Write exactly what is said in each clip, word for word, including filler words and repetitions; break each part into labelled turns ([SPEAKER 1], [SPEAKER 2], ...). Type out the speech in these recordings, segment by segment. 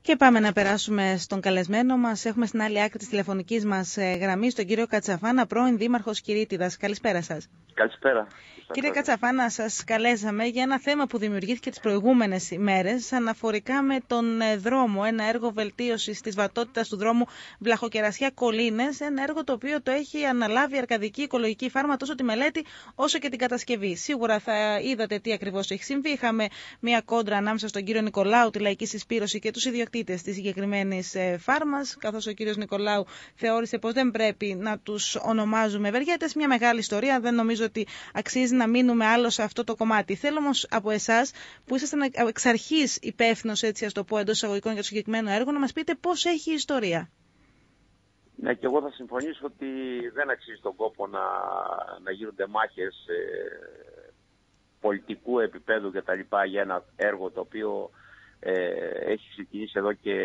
[SPEAKER 1] Και πάμε να περάσουμε στον καλεσμένο μας. Έχουμε στην άλλη άκρη της τηλεφωνικής μας γραμμής τον κύριο Κατσαφάνα, πρώην Δήμαρχος Κηρύττιδας. Καλησπέρα σας.
[SPEAKER 2] Καλησπέρα.
[SPEAKER 1] Κύριε Κατσαφάνα, σας καλέσαμε για ένα θέμα που δημιουργήθηκε τις προηγούμενες ημέρες αναφορικά με τον δρόμο, ένα έργο βελτίωσης της βατότητας του δρόμου Βλαχοκερασιά-Κολίνες, ένα έργο το οποίο το έχει αναλάβει η Αρκαδική Οικολογική Φάρμα, τόσο τη μελέτη όσο και την κατασκευή. Σίγουρα θα είδατε τι ακριβώς έχει συμβεί. Είχαμε μια κόντρα ανάμεσα στον κύριο Νικολάου, τη Λαϊκή Συσπήρωση, και τους ιδιοκτήτες της συγκεκριμένης φάρμας, καθώς ο κύριος Νικολάου θεώρησε πως δεν πρέπει να τους ονομάζουμε ευεργέτες. Μια μεγάλη ιστορία, δεν νομίζω ότι αξίζει να μείνουμε άλλο σε αυτό το κομμάτι. Θέλω όμως από εσάς, που ήσασταν εξ αρχής υπεύθυνος, έτσι ας το πω, εντός εισαγωγικών για το συγκεκριμένο έργο, να μας πείτε πώς έχει η ιστορία.
[SPEAKER 2] Ναι, και εγώ θα συμφωνήσω ότι δεν αξίζει τον κόπο να, να γίνονται μάχες ε, πολιτικού επίπεδου και τα λοιπά για ένα έργο το οποίο ε, έχει ξεκινήσει εδώ και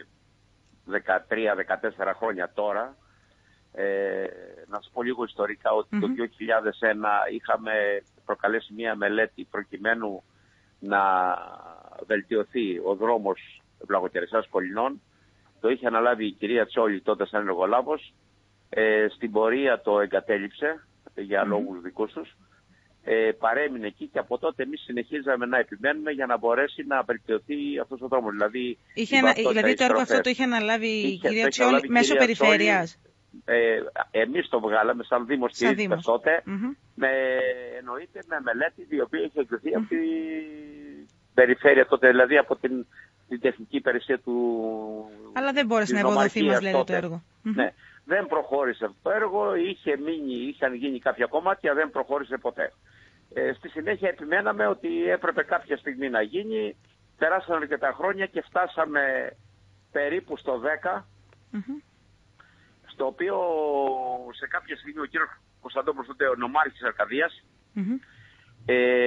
[SPEAKER 2] δεκατρία δεκατέσσερα χρόνια τώρα. Ε, να σας πω λίγο ιστορικά ότι mm-hmm. το δύο χιλιάδες ένα είχαμε προκαλέσει μία μελέτη προκειμένου να βελτιωθεί ο δρόμος Βλαχοκερασιάς Κολινών. Το είχε αναλάβει η κυρία Τσόλη τότε σαν εργολάβος. Ε, στην πορεία το εγκατέλειψε για mm-hmm. λόγους δικούς τους. Ε, παρέμεινε εκεί και από τότε εμείς συνεχίζαμε να επιμένουμε για να μπορέσει να βελτιωθεί αυτός ο δρόμος. Δηλαδή,
[SPEAKER 1] είχε ανα... δηλαδή το έργο αυτό το είχε αναλάβει η κυρία Τσόλη μέσω περιφέρειας.
[SPEAKER 2] Ε, εμείς το βγάλαμε σαν Δήμος Κηρύττιδας τότε, mm-hmm. με, εννοείται με μελέτη η οποία είχε εκδοθεί mm-hmm. από την περιφέρεια τότε, δηλαδή από την, την τεχνική υπηρεσία του.
[SPEAKER 1] Αλλά δεν μπόρεσε να ευοδοθεί, μας λέτε, το έργο. Mm-hmm.
[SPEAKER 2] Ναι, δεν προχώρησε αυτό το έργο, είχε μείνει, είχαν γίνει κάποια κομμάτια, δεν προχώρησε ποτέ. Ε, στη συνέχεια επιμέναμε ότι έπρεπε κάποια στιγμή να γίνει, περάσαν αρκετά χρόνια και φτάσαμε περίπου στο δέκα. Mm-hmm. Το οποίο σε κάποια στιγμή ο κύριος Κωνσταντόπουλος, τότε ο νομάρχης της Αρκαδίας, mm-hmm. ε,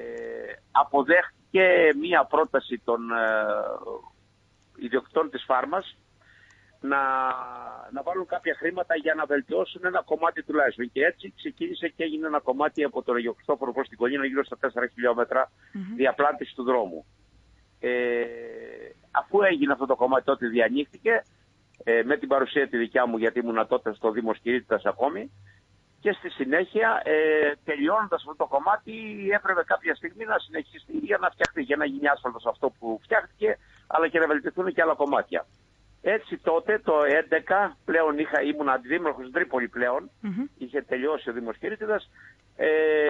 [SPEAKER 2] αποδέχτηκε μία πρόταση των ε, ιδιοκτητών της φάρμας να, να βάλουν κάποια χρήματα για να βελτιώσουν ένα κομμάτι τουλάχιστον. Και έτσι ξεκίνησε και έγινε ένα κομμάτι από τον Αγιο Χριστόφορο προς την Κολίνα, γύρω στα τέσσερα χιλιόμετρα mm-hmm. διαπλάτηση του δρόμου. Ε, αφού έγινε αυτό το κομμάτι, τότε διανοίχθηκε, Ε, με την παρουσία τη δικιά μου, γιατί ήμουν τότε στο Δήμος Κηρύττιδας ακόμη, και στη συνέχεια ε, τελειώνοντας αυτό το κομμάτι έπρεπε κάποια στιγμή να συνεχιστεί για να φτιαχτεί, για να γίνει άσφαλτος αυτό που φτιάχτηκε, αλλά και να βελτιωθούν και άλλα κομμάτια. Έτσι τότε το δύο χιλιάδες έντεκα πλέον είχα, ήμουν αντιδήμαρχος στην Τρίπολη πλέον, mm-hmm. είχε τελειώσει ο Δήμος Κηρύττιδας, ε,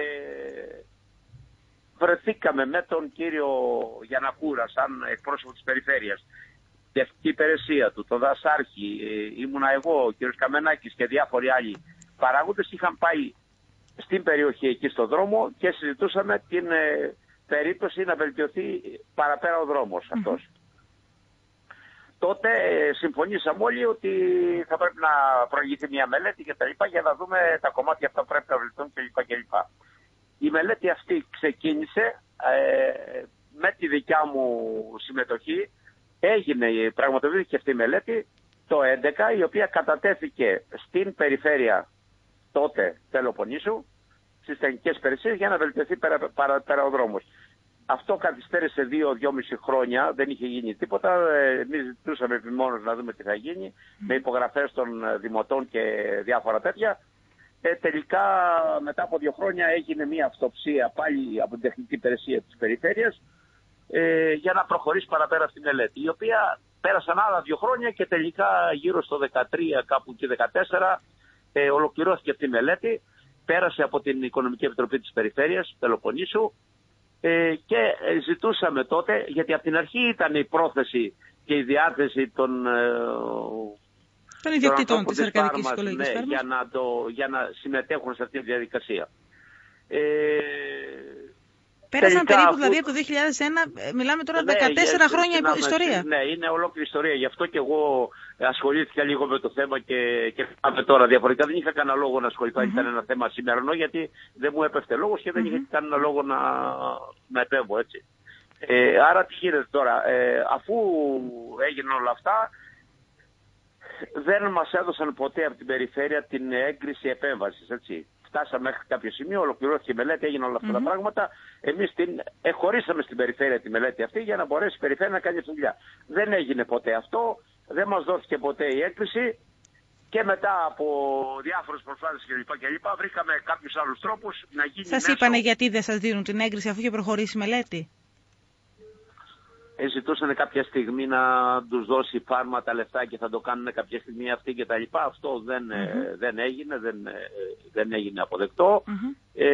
[SPEAKER 2] βρεθήκαμε με τον κύριο Γιαννακούρα σαν εκπρόσωπο της περιφέρειας, τεχνική υπηρεσία του, το Δασάρχη, ε, ήμουνα εγώ, ο κ. Καμενάκης και διάφοροι άλλοι παράγοντες, είχαν πάει στην περιοχή εκεί στο δρόμο και συζητούσαμε την ε, περίπτωση να βελτιωθεί παραπέρα ο δρόμος αυτός. Mm-hmm. Τότε ε, συμφωνήσαμε όλοι ότι θα πρέπει να προηγηθεί μια μελέτη και τα λοιπά, για να δούμε τα κομμάτια αυτά που πρέπει να βελτιωθούν κλπ. Η μελέτη αυτή ξεκίνησε ε, με τη δικιά μου συμμετοχή. Έγινε, πραγματοποιήθηκε αυτή η μελέτη το έντεκα, η οποία κατατέθηκε στην περιφέρεια τότε Πελοποννήσου, στις τεχνικές υπηρεσίες, για να βελτιωθεί πέρα, πέρα, πέρα ο δρόμος. Αυτό καθυστέρησε δύο με δυόμισι χρόνια, δεν είχε γίνει τίποτα. Εμείς ζητούσαμε επιμόνως να δούμε τι θα γίνει, mm. με υπογραφές των δημοτών και διάφορα τέτοια. Ε, τελικά, μετά από δύο χρόνια, έγινε μια αυτοψία πάλι από την τεχνική υπηρεσία της περιφέρειας, Ε, για να προχωρήσει παραπέρα αυτή η μελέτη, η οποία πέρασαν άλλα δύο χρόνια και τελικά γύρω στο δεκατρία, κάπου και δεκατέσσερα, ε, ολοκληρώθηκε αυτή η μελέτη, πέρασε από την Οικονομική Επιτροπή της Περιφέρειας Πελοποννήσου ε, και ζητούσαμε τότε, γιατί από την αρχή ήταν η πρόθεση και η διάθεση των, ε,
[SPEAKER 1] των ιδιοκτητών της Αρκαδικής Οικολογικής Φάρμας,
[SPEAKER 2] ναι, για, να το, για να συμμετέχουν σε αυτή τη διαδικασία. Ε,
[SPEAKER 1] Πέρασαν τελικά, περίπου, αφού... δηλαδή από το δύο χιλιάδες ένα, μιλάμε τώρα ναι, δεκατέσσερα χρόνια να, ιστορία.
[SPEAKER 2] Ναι, είναι ολόκληρη ιστορία. Γι' αυτό και εγώ ασχολήθηκα λίγο με το θέμα και, και πάμε τώρα διαφορετικά. Δεν είχα κανένα λόγο να ασχοληθώ, mm-hmm. ήταν ένα θέμα σημερινό, γιατί δεν μου έπεφτε λόγος και δεν mm-hmm. είχα κανένα λόγο να, να επέμβω, έτσι. Ε, άρα τι γίνεται τώρα, ε, αφού έγιναν όλα αυτά, δεν μας έδωσαν ποτέ από την περιφέρεια την έγκριση επέμβασης, έτσι. φτάσαμε μέχρι κάποιο σημείο, ολοκληρώθηκε η μελέτη, έγιναν όλα αυτά mm-hmm. τα πράγματα. Εμείς την εχωρίσαμε στην περιφέρεια τη μελέτη αυτή για να μπορέσει η περιφέρεια να κάνει αυτή τη δουλειά. Δεν έγινε ποτέ αυτό, δεν μας δόθηκε ποτέ η έκκληση. Και μετά από διάφορες προσπάθειες κλπ. Βρήκαμε κάποιους άλλους τρόπους να γίνει. Σας
[SPEAKER 1] μέσω... είπανε γιατί δεν σας δίνουν την έγκριση αφού είχε προχωρήσει η μελέτη?
[SPEAKER 2] Ε, ζητούσαν κάποια στιγμή να τους δώσει φάρματα, λεφτά και θα το κάνουν κάποια στιγμή αυτοί κτλ. Αυτό δεν, mm-hmm. ε, δεν έγινε, δεν, ε, δεν έγινε αποδεκτό. Mm-hmm. Ε,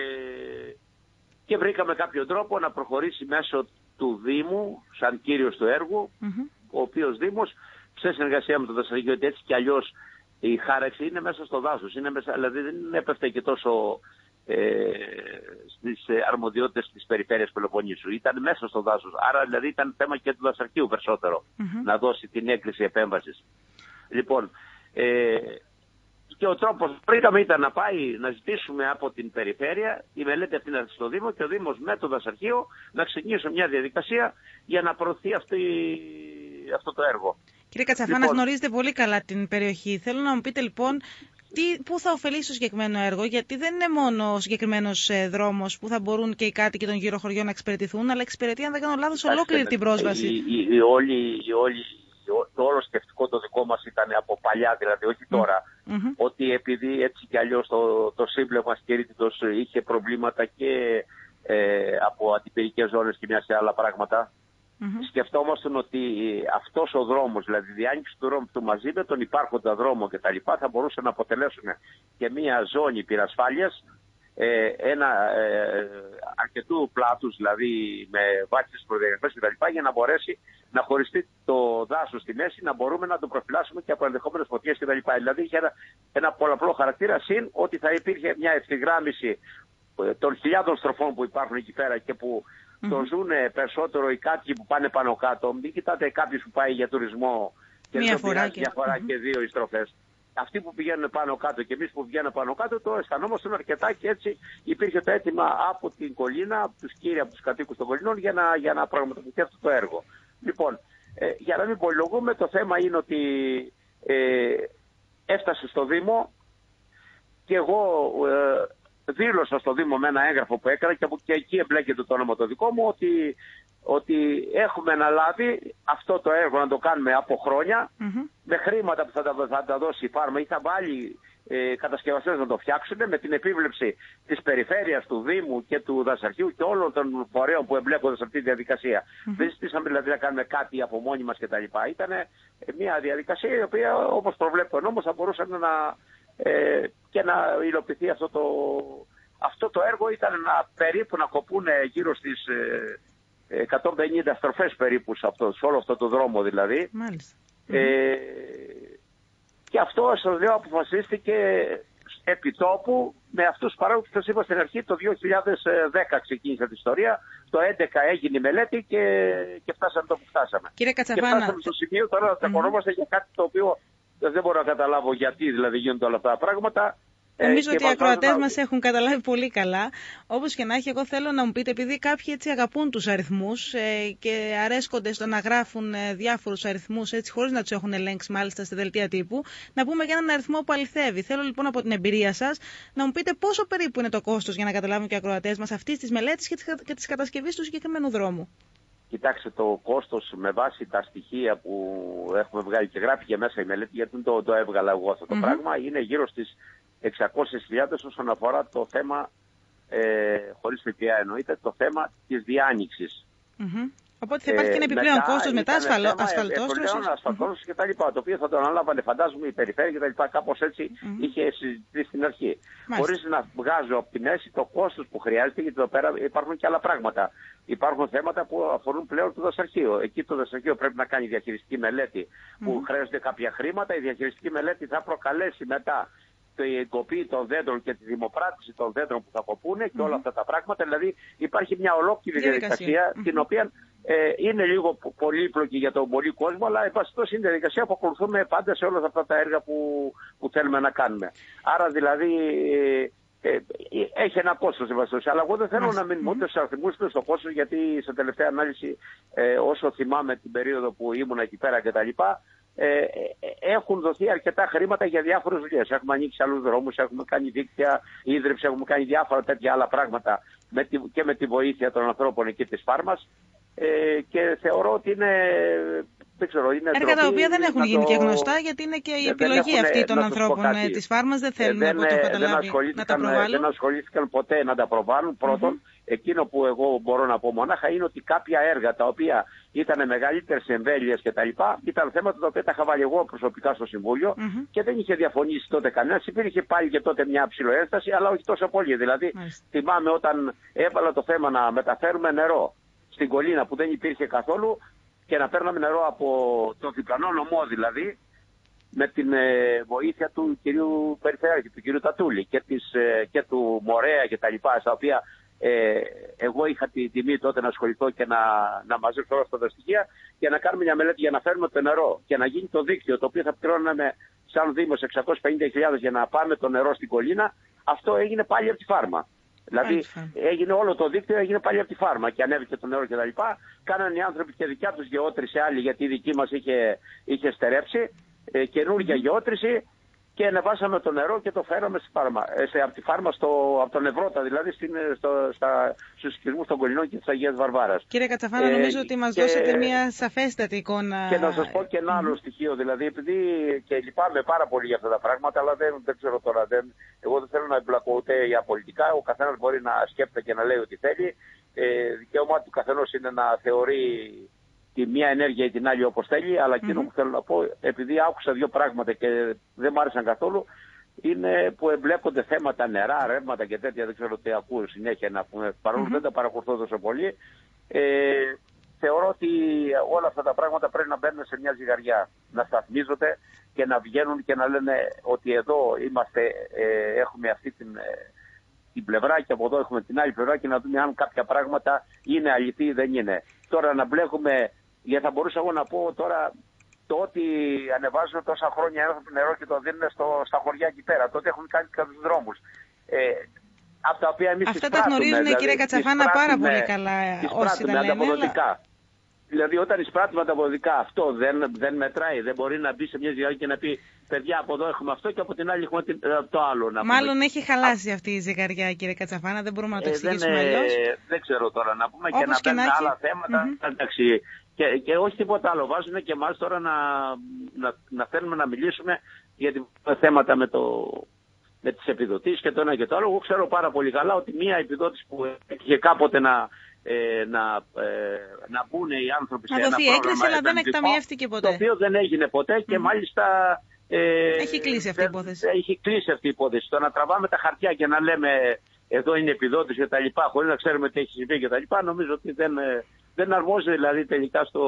[SPEAKER 2] και βρήκαμε κάποιο τρόπο να προχωρήσει μέσω του Δήμου, σαν κύριος του έργου, mm-hmm. ο οποίος Δήμος, σε συνεργασία με το Δασαρχείο, γιατί έτσι κι αλλιώς η χάραξη είναι μέσα στο δάσος. Είναι μέσα, δηλαδή δεν έπεφτε και τόσο ε, στις αρμοδιότητες της περιφέρειας Πελοποννήσου. Ήταν μέσα στο δάσος. Άρα δηλαδή ήταν θέμα και του Δασαρχείου περισσότερο mm-hmm. να δώσει την έκκληση επέμβασης. Λοιπόν, ε, και ο τρόπος που βρήκαμε ήταν να πάει να ζητήσουμε από την περιφέρεια η μελέτη αυτή να έρθει στο Δήμο και ο Δήμος με το Δασαρχείο να ξεκινήσει μια διαδικασία για να προωθεί αυτή, αυτό το έργο.
[SPEAKER 1] Κύριε Κατσαφάνα, λοιπόν, γνωρίζετε πολύ καλά την περιοχή. Θέλω να μου πείτε λοιπόν τι, πού θα ωφελήσει το συγκεκριμένο έργο, γιατί δεν είναι μόνο ο συγκεκριμένος ε, δρόμος που θα μπορούν και οι κάτοικοι των γύρω χωριών να εξυπηρετηθούν, αλλά εξυπηρετεί, αν δεν κάνω λάθος, ολόκληρη την πρόσβαση.
[SPEAKER 2] Η, η, η, όλη, η, όλη, το όλο σκεφτικό το δικό μας ήταν από παλιά, δηλαδή όχι τώρα, mm-hmm. ότι επειδή έτσι κι αλλιώς το, το σύμπλεγμα Σκυρίτιδος είχε προβλήματα και ε, από αντιπυρικές ζώνες και μια σε άλλα πράγματα, mm-hmm. σκεφτόμασταν ότι αυτός ο δρόμος, δηλαδή η διάνοιξη του δρόμου του μαζί με τον υπάρχοντα δρόμο κτλ. Θα μπορούσε να αποτελέσουν και μια ζώνη πυρασφάλειας, ε, ένα ε, αρκετού πλάτους, δηλαδή με βάσεις προδιαγραφές κτλ. Για να μπορέσει να χωριστεί το δάσος στη μέση, να μπορούμε να το προφυλάσσουμε και από ενδεχόμενες φωτιές κτλ. Δηλαδή είχε ένα, ένα πολλαπλό χαρακτήρα, συν ότι θα υπήρχε μια ευθυγράμμιση των χιλιάδων στροφών που υπάρχουν εκεί πέρα και που mm-hmm. το ζουν περισσότερο οι κάτοικοι που πάνε πάνω κάτω. Μην κοιτάτε κάποιος που πάει για τουρισμό και
[SPEAKER 1] μία
[SPEAKER 2] δεν
[SPEAKER 1] φορά και...
[SPEAKER 2] μια φορά mm-hmm. και δύο οι στροφές. Αυτοί που πηγαίνουν πάνω κάτω και εμείς που πηγαίνουμε πάνω κάτω το αισθανόμαστε αρκετά και έτσι υπήρχε το αίτημα από την Κολλίνα, από τους κύριους, από τους κατοίκους των Κολλινών για να, για να πραγματοποιηθεί αυτό το έργο. Λοιπόν, ε, για να μην πολυλογούμε, το θέμα είναι ότι ε, έφτασε στο Δήμο και εγώ ε, δήλωσα στο Δήμο με ένα έγγραφο που έκανα και, και εκεί εμπλέκεται το όνομα το δικό μου ότι, ότι έχουμε αναλάβει αυτό το έργο να το κάνουμε από χρόνια mm-hmm. με χρήματα που θα τα, θα τα δώσει η Φάρμα ή θα βάλει ε, κατασκευαστές να το φτιάξουν με την επίβλεψη της περιφέρειας, του Δήμου και του Δασαρχείου και όλων των φορέων που εμπλέκονται σε αυτή τη διαδικασία. Mm-hmm. Δεν ζητήσαμε δηλαδή να κάνουμε κάτι από μόνοι μας κτλ. Ήταν μια διαδικασία η οποία όπως προβλέπει ο νόμος θα μπορούσαμε να Ε, και να υλοποιηθεί αυτό το, αυτό το έργο. Ήταν να, περίπου να κοπούν γύρω στις ε, εκατόν πενήντα στροφές περίπου σε, αυτό, σε όλο αυτό το δρόμο δηλαδή.
[SPEAKER 1] Μάλιστα.
[SPEAKER 2] Ε, mm-hmm. Και αυτό σας λέω αποφασίστηκε επί τόπου με αυτούς τους παράγοντες που σας είπα στην αρχή. Το δύο χιλιάδες δέκα ξεκίνησε την ιστορία, το δύο χιλιάδες έντεκα έγινε η μελέτη και, και φτάσαμε το που φτάσαμε.
[SPEAKER 1] Κύριε Κατσαφάνα,
[SPEAKER 2] και φτάσαμε στο σημείο τώρα να τσακωνόμαστε mm-hmm. για κάτι το οποίο δεν μπορώ να καταλάβω γιατί δηλαδή γίνονται όλα αυτά τα πράγματα.
[SPEAKER 1] Νομίζω ε, ότι οι ακροατές να... μας έχουν καταλάβει πολύ καλά. Όπως και να έχει, εγώ θέλω να μου πείτε, επειδή κάποιοι έτσι αγαπούν τους αριθμούς ε, και αρέσκονται στο να γράφουν ε, διάφορους αριθμούς έτσι χωρίς να τους έχουν ελέγξει μάλιστα στη δελτία τύπου, να πούμε για έναν αριθμό που αληθεύει. Θέλω λοιπόν από την εμπειρία σας να μου πείτε πόσο περίπου είναι το κόστος για να καταλάβουν και οι ακροατές μας αυτής της μελέτης και της κατασκευής του συγκεκριμένου δρόμου.
[SPEAKER 2] Κοιτάξτε, το κόστος με βάση τα στοιχεία που έχουμε βγάλει και γράφει και μέσα η μελέτη, γιατί δεν το, το έβγαλα εγώ αυτό το mm-hmm. πράγμα, είναι γύρω στις εξακόσιες χιλιάδες όσον αφορά το θέμα, ε, χωρίς ΦΠΑ εννοείται, το θέμα της διάνοιξης.
[SPEAKER 1] Mm-hmm. Οπότε θα υπάρχει και ένα επιπλέον κόστος μετά ασφαλτώσεις.
[SPEAKER 2] Επιπλέον ασφαλτώσεις και τα λοιπά, το οποίο θα το αναλάβανε φαντάζομαι η περιφέρεια και τα λοιπά, κάπως έτσι mm-hmm. είχε συζητηθεί στην αρχή. Χωρίς να βγάζω από τη μέση το κόστος που χρειάζεται, γιατί εδώ πέρα υπάρχουν και άλλα πράγματα. Υπάρχουν θέματα που αφορούν πλέον το Δασαρχείο. Εκεί το Δασαρχείο πρέπει να κάνει διαχειριστική μελέτη που mm-hmm. χρειάζονται κάποια χρήματα. Η διαχειριστική μελέτη θα προκαλέσει μετά την κοπή των δέντρων και τη δημοπράτηση των δέντρων που θα κοπούνε και mm-hmm. όλα αυτά τα πράγματα. Δηλαδή υπάρχει μια ολόκληρη διαδικασία mm-hmm. την οποία ε, είναι λίγο πολύπλοκη για τον πολύ κόσμο, αλλά εν πάση περιπτώσει είναι διαδικασία που ακολουθούμε πάντα σε όλα αυτά τα έργα που, που θέλουμε να κάνουμε. Άρα δηλαδή ε, ε, έχει ένα κόστος, αλλά εγώ δεν θέλω mm-hmm. να μείνουμε ούτε στους αριθμούς ούτε στο κόστος, γιατί σε τελευταία ανάλυση ε, όσο θυμάμαι την περίοδο που ήμουν εκεί πέρα κτλ. Ε, έχουν δοθεί αρκετά χρήματα για διάφορες δουλειές. Έχουμε ανοίξει άλλους δρόμους, έχουμε κάνει δίκτυα ίδρυψη, έχουμε κάνει διάφορα τέτοια άλλα πράγματα με τη, και με τη βοήθεια των ανθρώπων εκεί της Φάρμας. Ε, και θεωρώ ότι είναι, δεν ξέρω, είναι
[SPEAKER 1] έργα τα οποία δεν έχουν γίνει το... και γνωστά, γιατί είναι και η επιλογή έχουν, αυτή των ανθρώπων της Φάρμας. Δεν θέλουν ε, δεν, από το καταλάβει να τα προβάλλουν.
[SPEAKER 2] Δεν ασχολήθηκαν ποτέ να τα προβάλλουν. Πρώτον, mm-hmm. εκείνο που εγώ μπορώ να πω μονάχα είναι ότι κάποια έργα τα οποία ήταν μεγαλύτερες εμβέλειες κτλ. Ήταν θέματα τα οποία τα είχα βάλει εγώ προσωπικά στο Συμβούλιο mm-hmm. και δεν είχε διαφωνήσει τότε κανένας. Υπήρχε πάλι και τότε μια ψηλοέσταση, αλλά όχι τόσο πολύ. Δηλαδή, mm-hmm. θυμάμαι όταν έβαλα το θέμα να μεταφέρουμε νερό στην Κολίνα που δεν υπήρχε καθόλου και να παίρναμε νερό από το διπλανό νομό δηλαδή, με την ε, βοήθεια του κυρίου Περιφερειάρχη, του κυρίου Τατούλη και, της, ε, και του Μορέα και τα λοιπά, στα οποία ε, εγώ είχα τη τιμή τότε να ασχοληθώ και να, να μαζέψω όλα αυτά τα στοιχεία και να κάνουμε μια μελέτη για να φέρουμε το νερό και να γίνει το δίκτυο το οποίο θα πληρώναμε σαν Δήμος εξακόσιες πενήντα χιλιάδες για να πάμε το νερό στην Κολίνα. Αυτό έγινε πάλι από τη Φάρμα. Δηλαδή Άλυφα. έγινε όλο το δίκτυο, έγινε πάλι από τη Φάρμα και ανέβηκε το νερό κτλ. Κάνανε οι άνθρωποι και δικιά τους γεώτρηση άλλη, γιατί η δική μας είχε, είχε στερέψει, ε, καινούργια mm-hmm. γεώτρηση και ανεβάσαμε το νερό και το φέραμε στη Φάρμα, ε, σε, από τη Φάρμα στο, από τον Ευρώτα, δηλαδή στην, στο, στα, στους οικισμούς των Κολινών και της Αγίας Βαρβάρας.
[SPEAKER 1] Κύριε Κατσαφάνα, ε, νομίζω ότι μας και, δώσετε μια σαφέστατη εικόνα.
[SPEAKER 2] Και να σας πω και ένα άλλο mm-hmm. στοιχείο, δηλαδή επειδή και λυπάμαι πάρα πολύ για αυτά τα πράγματα, αλλά δεν, δεν ξέρω τώρα, δεν, εγώ δεν θέλω να εμπλακώ ούτε για πολιτικά, ο καθένας μπορεί να σκέφτεται και να λέει ό,τι θέλει. Ε, δικαίωμά του καθενός είναι να θεωρεί τη μία ενέργεια ή την άλλη όπως θέλει, αλλά εκείνο mm-hmm. που θέλω να πω, επειδή άκουσα δύο πράγματα και δεν μ' άρεσαν καθόλου, είναι που εμπλέκονται θέματα νερά, ρεύματα και τέτοια, δεν ξέρω τι ακούω συνέχεια να πούμε, παρόλο που mm-hmm. δεν τα παρακολουθώ τόσο πολύ. Ε, θεωρώ ότι όλα αυτά τα πράγματα πρέπει να μπαίνουν σε μια ζυγαριά, να σταθμίζονται και να βγαίνουν και να λένε ότι εδώ είμαστε, ε, έχουμε αυτή την... Ε, την πλευρά και από εδώ έχουμε την άλλη πλευρά και να δούμε αν κάποια πράγματα είναι αληθή ή δεν είναι. Τώρα να μπλέκουμε, γιατί θα μπορούσα εγώ να πω τώρα το ότι ανεβάζουν τόσα χρόνια άνθρωποι νερό και το δίνουν στο, στα χωριά εκεί πέρα, τότε έχουν κάνει κάποιους δρόμους. Ε, από τα οποία εμείς
[SPEAKER 1] αυτά τα γνωρίζουν, δηλαδή, κύριε Κατσαφάνα, πάρα πολύ καλά όσοι τα λένε.
[SPEAKER 2] Αλλά... Δηλαδή, όταν εισπράττουμε ανταποδοτικά, αυτό δεν, δεν μετράει. Δεν μπορεί να μπει σε μια ζυγαριά και να πει: παιδιά, από εδώ έχουμε αυτό και από την άλλη έχουμε το άλλο. Να
[SPEAKER 1] Μάλλον
[SPEAKER 2] πούμε.
[SPEAKER 1] Έχει χαλάσει αυτή η ζυγαριά, κύριε Κατσαφάνα. Δεν μπορούμε να το
[SPEAKER 2] ε,
[SPEAKER 1] εξηγήσουμε αλλιώς.
[SPEAKER 2] Ε, δεν ξέρω τώρα να πούμε.
[SPEAKER 1] Όπως
[SPEAKER 2] και να
[SPEAKER 1] και
[SPEAKER 2] μπαίνουν
[SPEAKER 1] να
[SPEAKER 2] άλλα θέματα. Mm-hmm. Εντάξει, και, και όχι τίποτα άλλο. Βάζουν και εμάς τώρα να, να, να θέλουμε να μιλήσουμε για θέματα με, το, με τις επιδοτήσεις και το ένα και το άλλο. Εγώ ξέρω πάρα πολύ καλά ότι μία επιδότηση που είχε κάποτε να. Ε, να, ε, να μπουν οι άνθρωποι σε ένα πρόγραμμα
[SPEAKER 1] έγκριση, αλλά δεν εκταμιεύτηκε ποτέ.
[SPEAKER 2] Το οποίο δεν έγινε ποτέ και mm. μάλιστα
[SPEAKER 1] ε, έχει κλείσει αυτή η υπόθεση.
[SPEAKER 2] Έχει κλείσει αυτή η υπόθεση. Το να τραβάμε τα χαρτιά και να λέμε εδώ είναι επιδότηση και τα λοιπά, χωρίς να ξέρουμε τι έχει συμβεί και τα λοιπά, νομίζω ότι δεν, δεν αρμόζει δηλαδή τελικά στο,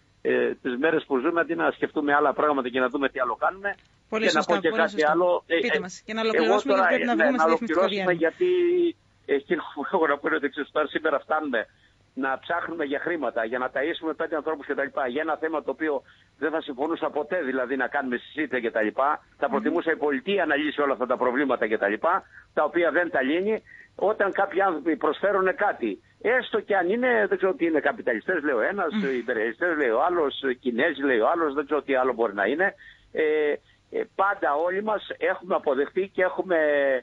[SPEAKER 2] ε, τις μέρες που ζούμε, αντί να σκεφτούμε άλλα πράγματα και να δούμε τι άλλο κάνουμε.
[SPEAKER 1] Πολύ
[SPEAKER 2] και
[SPEAKER 1] σωστά,
[SPEAKER 2] να πω και κάτι
[SPEAKER 1] σωστά.
[SPEAKER 2] άλλο.
[SPEAKER 1] Πείτε μας. Και να ολοκληρώσουμε,
[SPEAKER 2] τώρα,
[SPEAKER 1] γιατί πρέπει να
[SPEAKER 2] ναι,
[SPEAKER 1] βγούμε στη διαφημιστική
[SPEAKER 2] γιατί εκείνο που έχω να πω είναι ότι τώρα σήμερα φτάνουμε να ψάχνουμε για χρήματα, για να ταΐσουμε πέντε ανθρώπους κτλ. Για ένα θέμα το οποίο δεν θα συμφωνούσα ποτέ, δηλαδή να κάνουμε συζήτηση κτλ. Θα προτιμούσα η πολιτεία να λύσει όλα αυτά τα προβλήματα κτλ. Τα οποία δεν τα λύνει. Όταν κάποιοι άνθρωποι προσφέρουν κάτι, έστω και αν είναι, δεν ξέρω τι είναι, καπιταλιστές λέει ο ένας, mm. υπερελιστές λέει ο άλλος, Κινέζοι λέει ο άλλος, δεν ξέρω τι άλλο μπορεί να είναι. Ε, πάντα όλοι μας έχουμε αποδεχτεί και έχουμε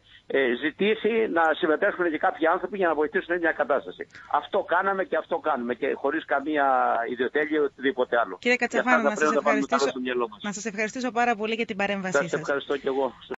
[SPEAKER 2] ε, ζητήσει να συμμετέχουν και κάποιοι άνθρωποι για να βοηθήσουν μια κατάσταση. Αυτό κάναμε και αυτό κάνουμε και χωρίς καμία ιδιοτέλεια ή οτιδήποτε άλλο.
[SPEAKER 1] Κύριε Κατσαφάνα, να σας ευχαριστήσω, να σας ευχαριστήσω πάρα πολύ για την παρέμβασή σας.
[SPEAKER 2] Σας ευχαριστώ και εγώ.